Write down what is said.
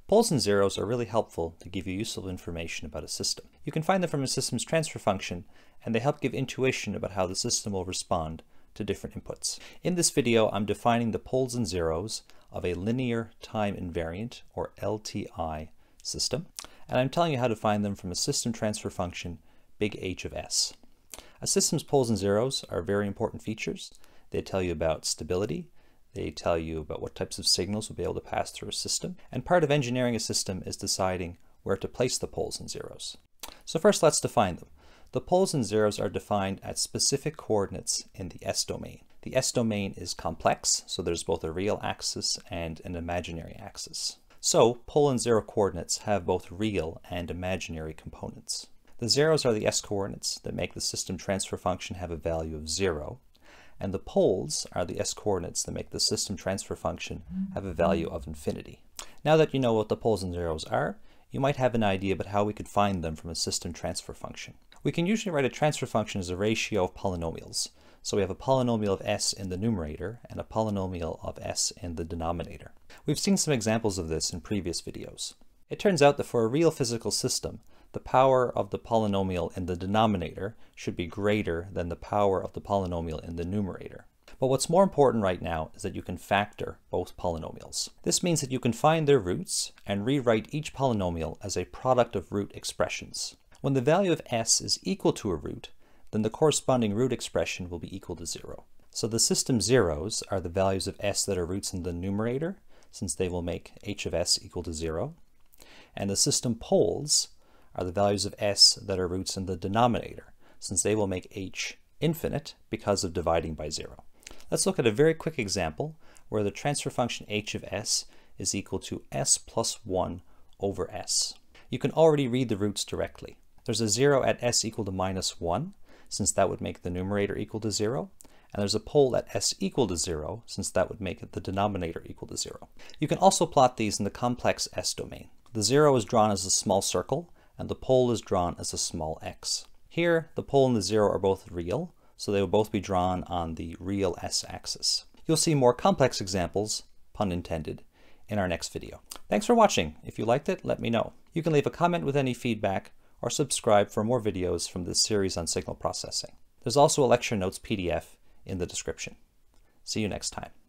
Poles and zeros are really helpful to give you useful information about a system. You can find them from a system's transfer function, and they help give intuition about how the system will respond to different inputs. In this video, I'm defining the poles and zeros of a linear time invariant, or LTI, system, and I'm telling you how to find them from a system transfer function, big H of S. A system's poles and zeros are very important features. They tell you about stability. They tell you about what types of signals will be able to pass through a system. And part of engineering a system is deciding where to place the poles and zeros. So first, let's define them. The poles and zeros are defined at specific coordinates in the S domain. The S domain is complex, so there's both a real axis and an imaginary axis. So pole and zero coordinates have both real and imaginary components. The zeros are the S coordinates that make the system transfer function have a value of 0. And the poles are the S coordinates that make the system transfer function have a value of infinity. Now that you know what the poles and zeros are, you might have an idea about how we could find them from a system transfer function. We can usually write a transfer function as a ratio of polynomials. So we have a polynomial of S in the numerator and a polynomial of S in the denominator. We've seen some examples of this in previous videos. It turns out that for a real physical system, the power of the polynomial in the denominator should be greater than the power of the polynomial in the numerator. But what's more important right now is that you can factor both polynomials. This means that you can find their roots and rewrite each polynomial as a product of root expressions. When the value of S is equal to a root, then the corresponding root expression will be equal to 0. So the system zeros are the values of S that are roots in the numerator, since they will make H of S equal to 0. And the system poles are the values of S that are roots in the denominator, since they will make H infinite because of dividing by 0. Let's look at a very quick example where the transfer function H of S is equal to S plus 1 over S. You can already read the roots directly. There's a 0 at S equal to minus 1, since that would make the numerator equal to 0. And there's a pole at S equal to 0, since that would make the denominator equal to 0. You can also plot these in the complex S domain. The 0 is drawn as a small circle, and the pole is drawn as a small x. Here, the pole and the 0 are both real, so they will both be drawn on the real s-axis. You'll see more complex examples, pun intended, in our next video. Thanks for watching. If you liked it, let me know. You can leave a comment with any feedback, or subscribe for more videos from this series on signal processing. There's also a lecture notes PDF in the description. See you next time.